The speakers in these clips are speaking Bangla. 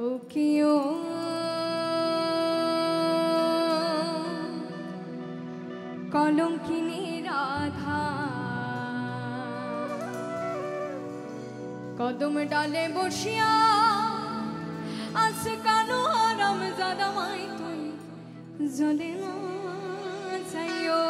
ও কিও কলঙ্কিনী রাধা কদম ডালে বসিয়া আছে কানো হারাম জাদা মাই তুই জলে না যাইও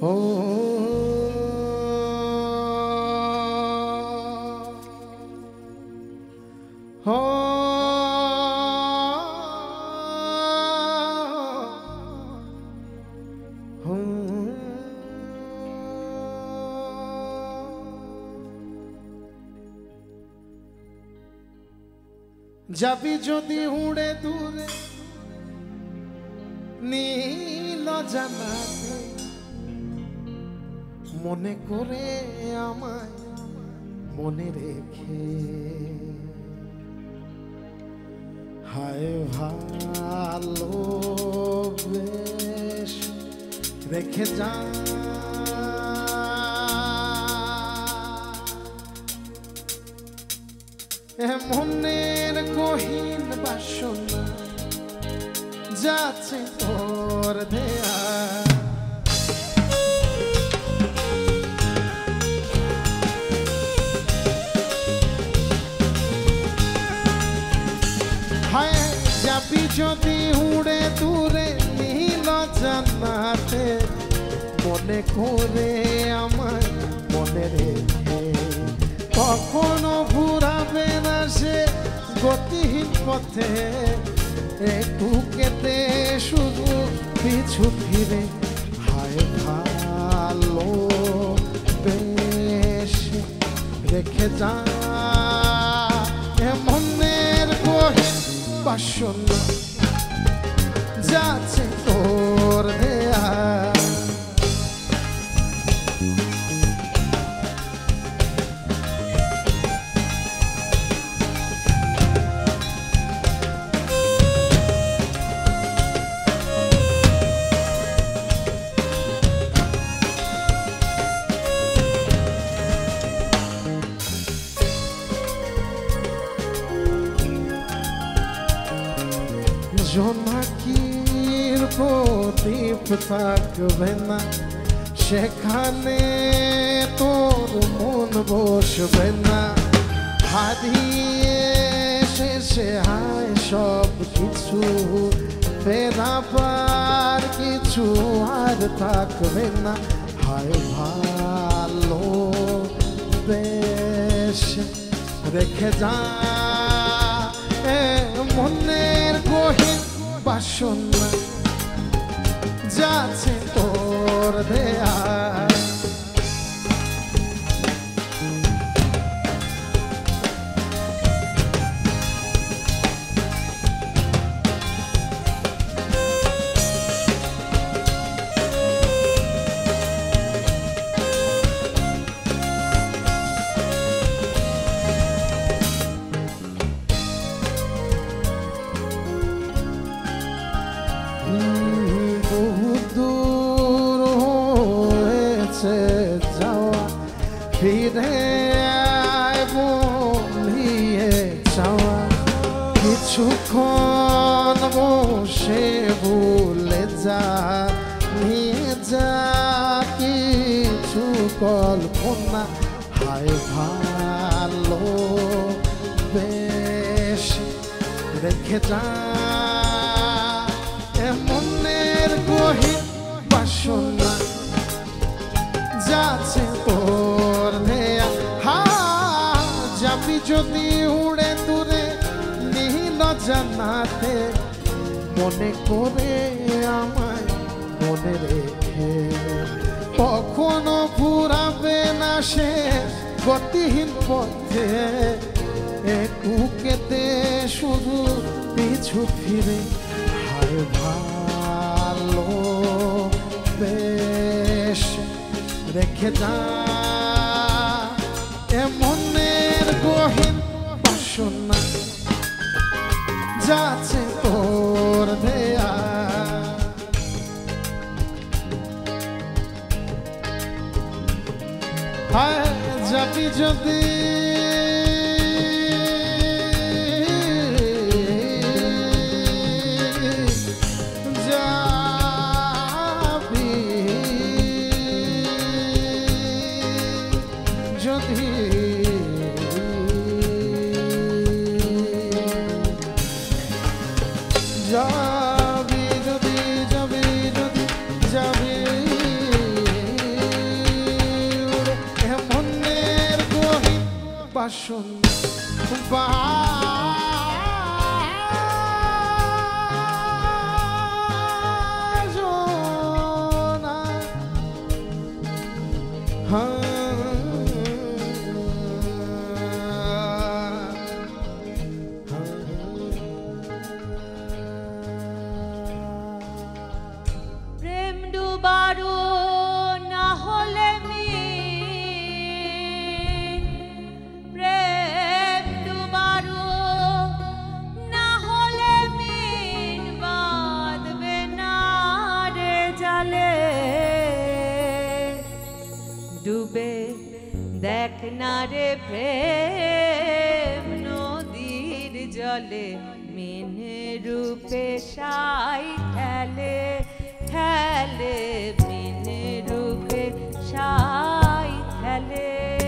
ও যাবি যদি উড়ে দূরে নীল জানাতে মনে করে আমায় মনে রেখে হায় ভালো বেশ রেখে যা মনের গহীন বাসনা যাচ্ছে তোর দেয়া হায় যাবি যদি উড়ে দূরে নীল জান্নাতে মনে করে আমায় মনে রেখে কখনো ঘুরাবে না সে গতিহীন পথে একটু কেটে শুধু পিছু ফিরে হায় ভালো বেশ রেখে যা মনের গহীন বাসনা যাচ্ছে তোর দেয়া জোনাকির প্রদীপ থাকবে না সেখানে তোর মন বসবে না হারিয়ে শেষে হায় সব কিছু ফেরাবার কিছু আর থাকবে না হায় ভালো বেশ রেখে যা মনের গহীন বাসনা যাচ্ছে তোর দেয়া ফিরে বলিয়ে চাওয়া কিছুক্ষণ বসে ভুলে যা নিয়ে যা কিছু কল্পনা হায় ভালো বেশ রেখে যা মনের গহীন বাসনা যাচ্ছে তোর দেয়া যাবি যদি উড়ে দূরে নীল জান্নাতে মনে করে আমায় মনে রেখে কখনো ঘুরাবে না সে গতিহীন পথে একটু কেটে শুধু পিছু ফিরে হায় ভালো বেশ রেখে যা মনের গহীন বাসনা যাচ্ছে তোর দেয়া হায় যাবি যদি যাবি যদি যাবি যদি যাবি না রে প্রেম নদীর জলে মিন রূপে সাই খেলে খেলে মিন রূপে সাই খেলে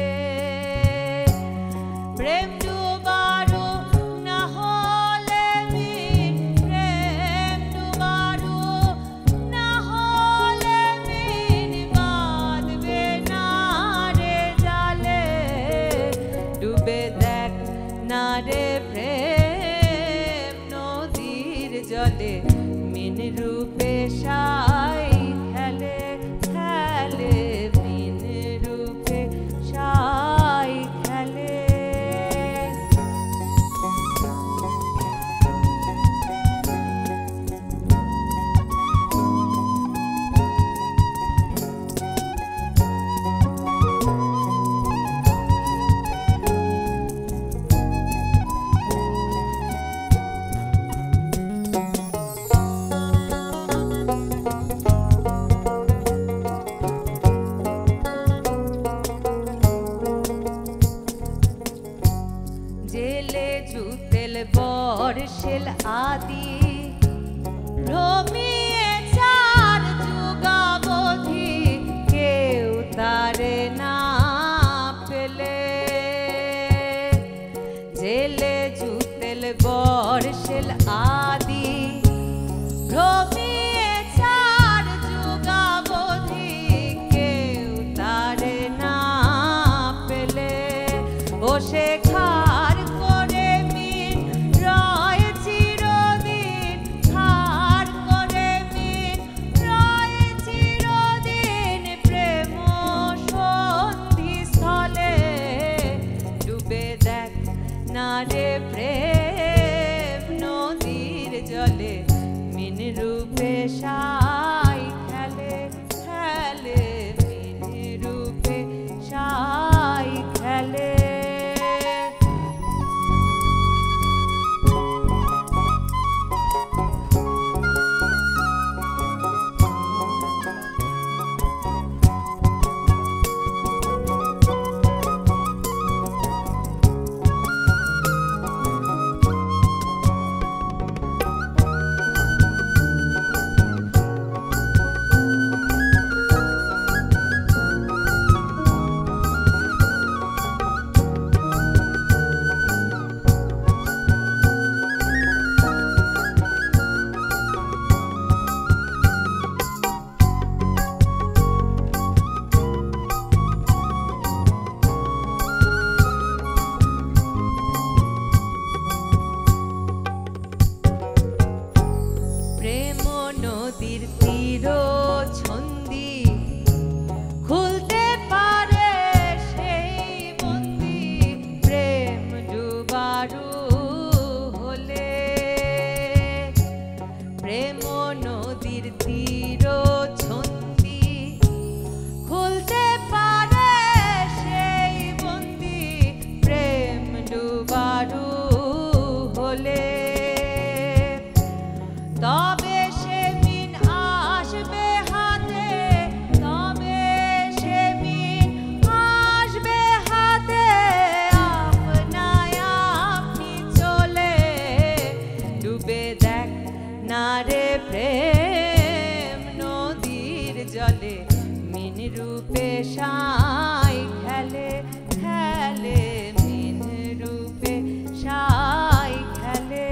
প্রেম ডুবারো না হলে মিন প্রেম ডুবারো না হলে মিন বাঁধবে না রে জালে ডুবে দেখ না রে প্রেম নদীর জলে মিন রূপে সাই খেলে খেলে মিন রূপে সাই খেলে জেলে জুতেল বর্ষেল আদি রমিয়ে চার যুগাবধি কেউ তারে না পেলে জেলে জুতেল বর্ষেল আদি রমিয়ে চার যুগাবধি কেউ তারে না পেলে ও শেখার করে মিন রয় চিরদিন খার করে মিন রয় চিরদিন প্রেম সন্ধি স্থলে ডুবে দেখ না রে প্রেম নদীর জলে মিন রূপে সাই খেলে খেলে মিন রূপে সাই খেলে প্রেম নদীর তীর ছন্দি খুলতে পারে সেই বন্দি প্রেম ডুবারু হলে প্রেম নদীর তীর ছন্দি খুলতে পারে সেই বন্দি প্রেম ডুবারু হলে তবে সে মিন আসবে হাতে তবে সে মিন আসবে হাতে আপনায় আপনি চলে ডুবে দেখ না রে প্রেম নদীর জলে মিন রূপে সাই খেলে খেলে মিন রূপে সাই খেলে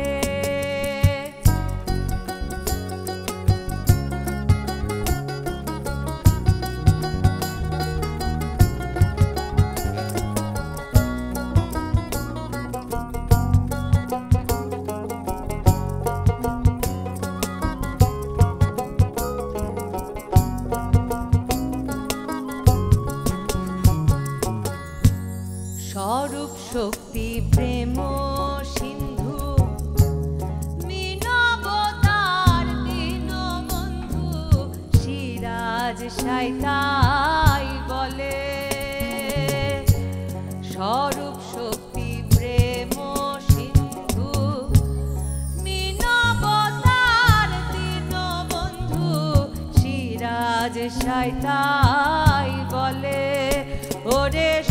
স্বরূপ শক্তি প্রেম সিন্ধু মিনবতার দীন বন্ধু সিরাজ সাইতাই বলে স্বরূপ শক্তি প্রেম সিন্ধু মিনবতার দীন বন্ধু সিরাজ সাইতাই বলে ওরে